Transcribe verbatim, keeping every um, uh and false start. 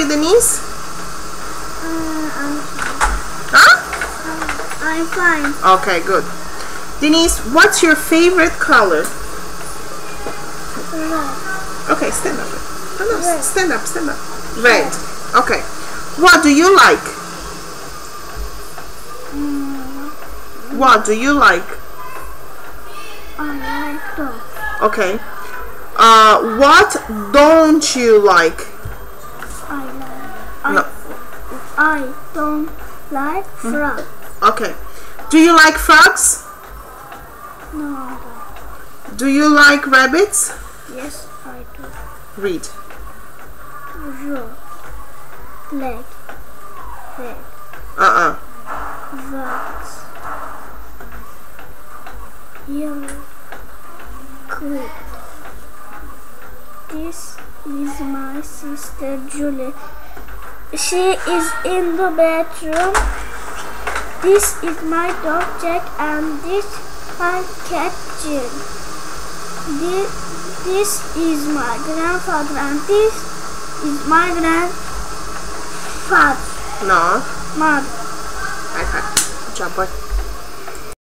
Deniz? Uh, I'm fine. Huh? I'm fine. Okay, good. Deniz, what's your favorite color? Red. Okay, stand up. Oh, no, Red. stand up, stand up. Red. Okay. What do you like? Mm, What do you like? I like dogs. Okay. Uh, what don't you like? I like. I, No. I don't like frogs. Okay. Do you like frogs? No, I don't. Do you like rabbits? Yes, I do. Read. Road. Leg. Leg. Uh-uh. Words. Yellow. Quit. This is my sister Julie. She is in the bedroom. This is my dog Jack, and this my cat Jill. This, this is my grandfather, and this is my grandfather. No. Mother. High five. Good job, boy.